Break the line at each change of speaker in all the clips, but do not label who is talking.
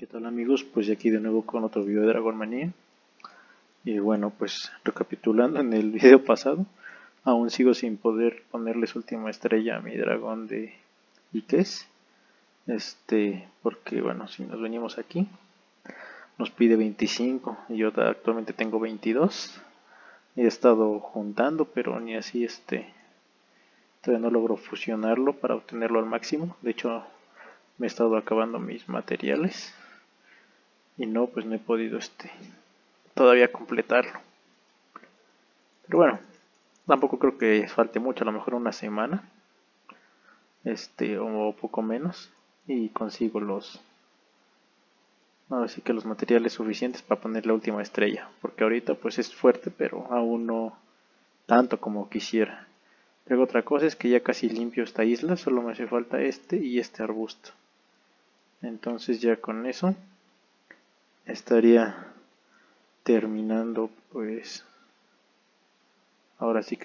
¿Qué tal amigos? Pues aquí de nuevo con otro video de Dragon Manía. Y bueno, pues recapitulando en el video pasado, aún sigo sin poder ponerles última estrella a mi dragón de Ikes. Porque bueno, si nos venimos aquí, nos pide 25 y yo actualmente tengo 22. He estado juntando, pero ni así todavía no logro fusionarlo para obtenerlo al máximo. De hecho, me he estado acabando mis materiales y no, pues no he podido todavía completarlo. Pero bueno, tampoco creo que falte mucho, a lo mejor una semana, o poco menos, y consigo ahora sí que los materiales suficientes para poner la última estrella, porque ahorita pues es fuerte, pero aún no tanto como quisiera. Luego otra cosa es que ya casi limpio esta isla, solo me hace falta este y este arbusto. Entonces ya con eso estaría terminando pues ahora sí que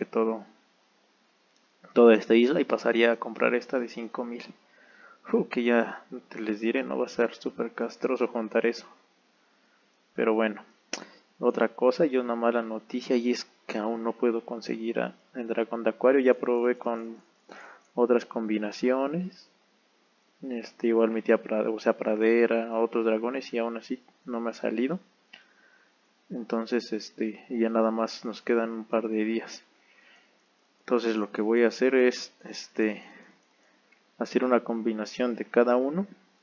toda esta isla y pasaría a comprar esta de 5000. Que ya te les diré, no va a ser súper castroso contar eso. Pero bueno, otra cosa y una mala noticia y es que aún no puedo conseguir el dragón de acuario. Ya probé con otras combinaciones. Igual metí a pradera, a otros dragones y aún así no me ha salido. Entonces, ya nada más nos quedan un par de días. Entonces lo que voy a hacer es, hacer una combinación de cada uno,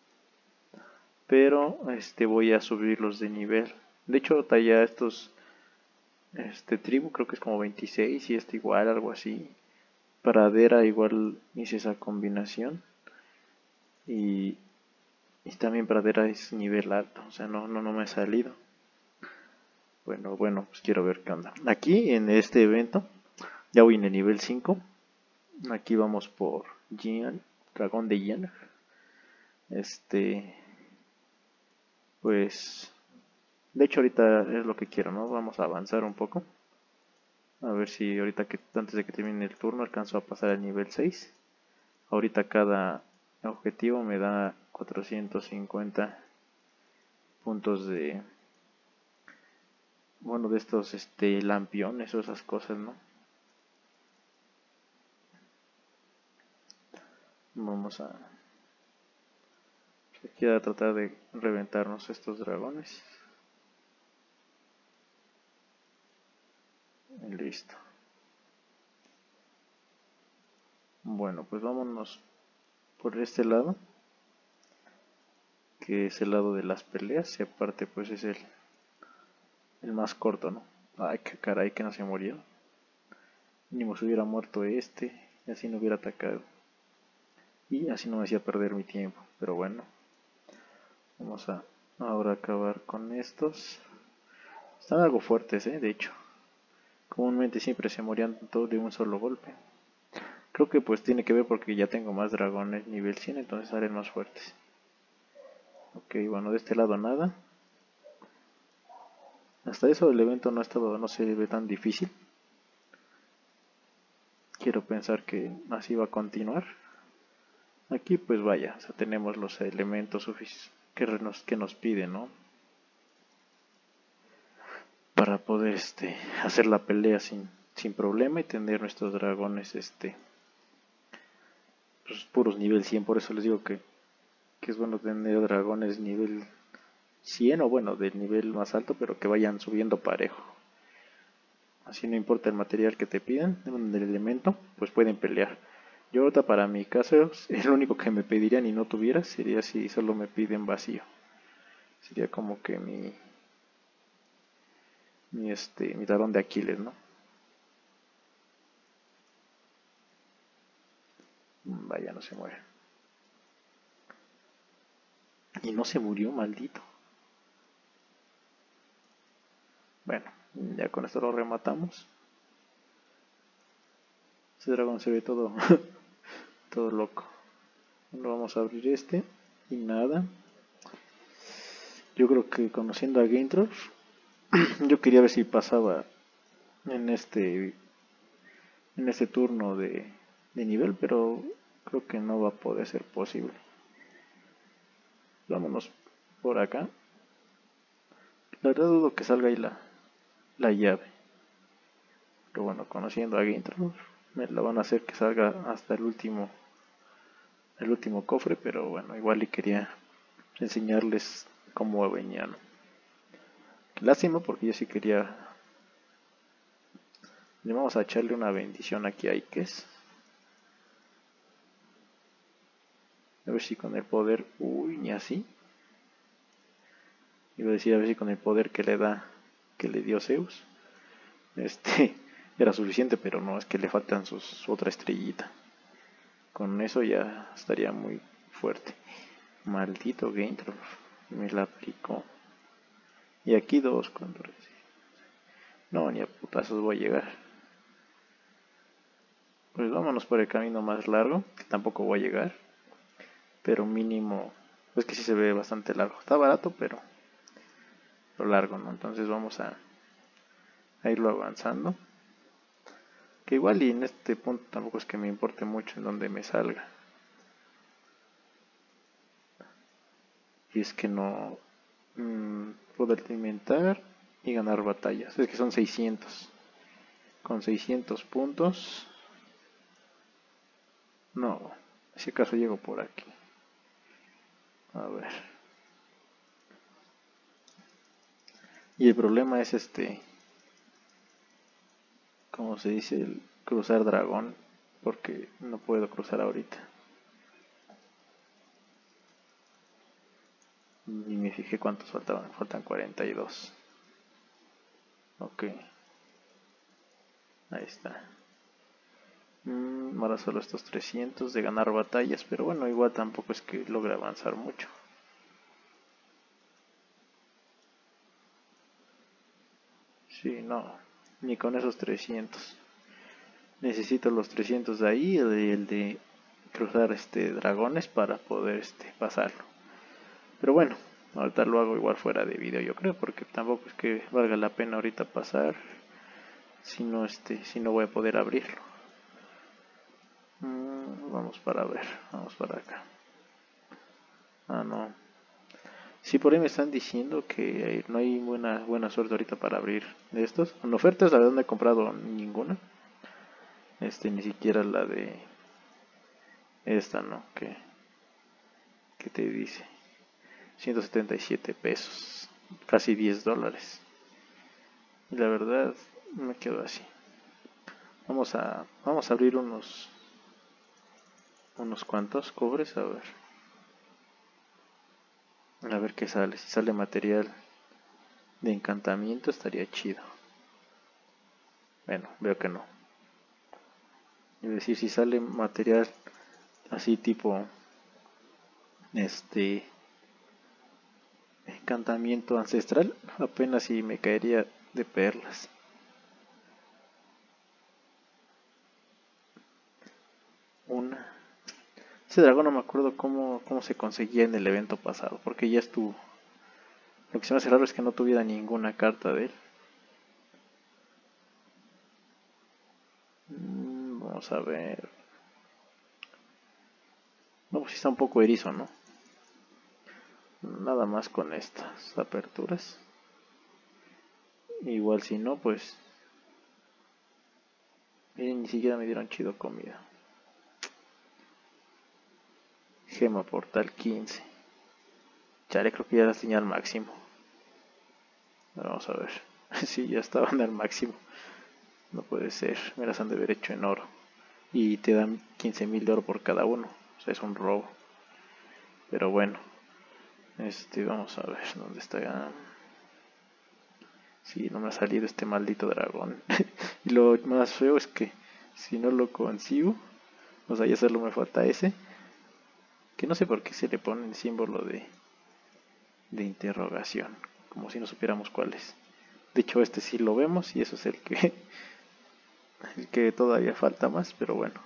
pero voy a subirlos de nivel. De hecho, ya estos tribu creo que es como 26 y igual, algo así. Pradera igual hice esa combinación y, también pradera es nivel alto, o sea, no me ha salido. Bueno, pues quiero ver qué onda. Aquí en este evento ya voy en el nivel 5. Aquí vamos por Gian, dragón de Gian. Pues de hecho ahorita es lo que quiero, ¿no? Vamos a avanzar un poco. A ver si ahorita que antes de que termine el turno alcanzo a pasar al nivel 6. Ahorita cada objetivo me da 450 puntos de, bueno, de estos lampiones o esas cosas, ¿no? Vamos aquí a tratar de reventarnos estos dragones. Y listo. Bueno, pues vámonos por este lado, que es el lado de las peleas, y aparte pues es el más corto, ¿no? Ay, qué caray, que no se murió. Mínimo se hubiera muerto y así no hubiera atacado. Y así no me hacía perder mi tiempo. Pero bueno, vamos a ahora acabar con estos. Están algo fuertes, de hecho. Comúnmente siempre se morían todos de un solo golpe. Creo que pues tiene que ver porque ya tengo más dragones nivel 100, entonces salen más fuertes. Ok, bueno, de este lado nada. Hasta eso el evento no se ve tan difícil. Quiero pensar que así va a continuar. Aquí pues vaya, o sea, tenemos los elementos que nos piden, ¿no? Para poder hacer la pelea sin problema y tener nuestros dragones pues, puros nivel 100. Por eso les digo que es bueno tener dragones nivel 100 o bueno, del nivel más alto, pero que vayan subiendo parejo. Así no importa el material que te pidan, el elemento, pues pueden pelear. Yo ahorita para mi caso, el único que me pedirían y no tuviera sería si solo me piden vacío. Sería como que mi talón de Aquiles, ¿no? Vaya, no se muere. Y no se murió, maldito. Bueno, ya con esto lo rematamos. Ese dragón se ve todo, todo loco. Bueno, vamos a abrir y nada. Yo creo que conociendo a Gaintroff, yo quería ver si pasaba en este turno de nivel, pero creo que no va a poder ser posible. Vámonos por acá. La verdad dudo que salga ahí la llave. Pero bueno, conociendo a GameTrolls, me la van a hacer que salga hasta el último cofre, pero bueno, igual y quería enseñarles cómo venía, ¿no? Lástima porque yo sí quería. Le vamos a echarle una bendición aquí a Ikes. A ver si con el poder. Uy, ni así. Iba a decir a ver si con el poder que le dio Zeus. Era suficiente, pero no, es que le faltan su otra estrellita. Con eso ya estaría muy fuerte. Maldito GameTroll. Me la aplicó. Y aquí dos condores. No, ni a putazos voy a llegar. Pues vámonos por el camino más largo, que tampoco voy a llegar. Pero mínimo, es que sí se ve bastante largo. Está barato, pero lo largo, ¿no? Entonces vamos a irlo avanzando. Que igual y en este punto tampoco es que me importe mucho en donde me salga. Y es que no puedo alimentar y ganar batallas. Es que son 600. Con 600 puntos. No, si acaso llego por aquí. A ver. Y el problema es ¿cómo se dice? El cruzar dragón. Porque no puedo cruzar ahorita. Ni me fijé cuántos faltaban. Faltan 42. Ok. Ahí está. Ahora solo estos 300 de ganar batallas. Pero bueno, igual tampoco es que logre avanzar mucho. Sí, no. Ni con esos 300. Necesito los 300 de ahí y el de cruzar dragones para poder pasarlo. Pero bueno, ahorita lo hago igual fuera de video yo creo, porque tampoco es que valga la pena ahorita pasar si no voy a poder abrirlo. Vamos para ver, vamos para acá. Ah, no. Sí, por ahí me están diciendo que no hay buena suerte ahorita para abrir de estos. En ofertas la verdad no he comprado ninguna. Ni siquiera la de esta, ¿no? ¿Qué te dice? 177 pesos, casi 10 dólares. Y la verdad me quedo así. Vamos a abrir unos cuantos cobres, a ver qué sale. Si sale material de encantamiento estaría chido. Bueno, veo que no. Es decir, si sale material así tipo encantamiento ancestral, apenas si me caería de perlas. Ese dragón no me acuerdo cómo se conseguía en el evento pasado, porque ya estuvo. Lo que se me hace raro es que no tuviera ninguna carta de él. Vamos a ver. No, pues sí está un poco erizo, ¿no? Nada más con estas aperturas. Igual si no, pues... Miren, ni siquiera me dieron chido comida. Gema portal 15. Chale, creo que ya las tenía al máximo. Vamos a ver. Sí, ya estaban al máximo. No puede ser. Me las han de haber hecho en oro. Y te dan 15,000 de oro por cada uno. O sea, es un robo. Pero bueno. Vamos a ver. ¿Dónde está? Sí, no me ha salido este maldito dragón. Y lo más feo es que si no lo consigo, o sea, ya solo me falta ese. Que no sé por qué se le pone el símbolo de interrogación. Como si no supiéramos cuál es. De hecho, este sí lo vemos y eso es el que todavía falta más, pero bueno.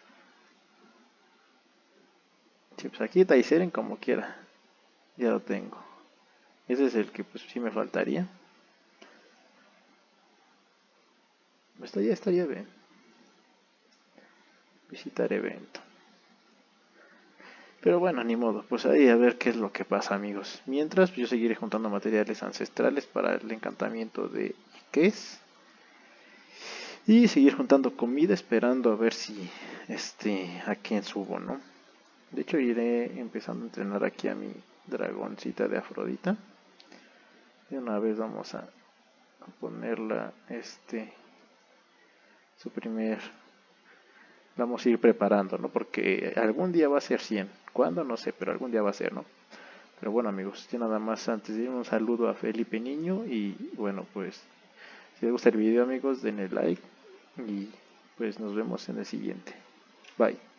Sí, pues aquí Taiseren como quiera. Ya lo tengo. Ese es el que pues sí me faltaría. Estaría bien. Visitar evento. Pero bueno, ni modo, pues ahí a ver qué es lo que pasa, amigos. Mientras, pues yo seguiré juntando materiales ancestrales para el encantamiento de Ikes. Y seguir juntando comida esperando a ver si a quién subo, ¿no? De hecho iré empezando a entrenar aquí a mi dragoncita de Afrodita. De una vez vamos a ponerla su primer, vamos a ir preparando, ¿no? Porque algún día va a ser 100. ¿Cuándo? No sé, pero algún día va a ser, ¿no? Pero bueno, amigos, ya nada más antes de ir un saludo a Felipe Niño y bueno, pues si les gusta el video, amigos, denle like y pues nos vemos en el siguiente. Bye.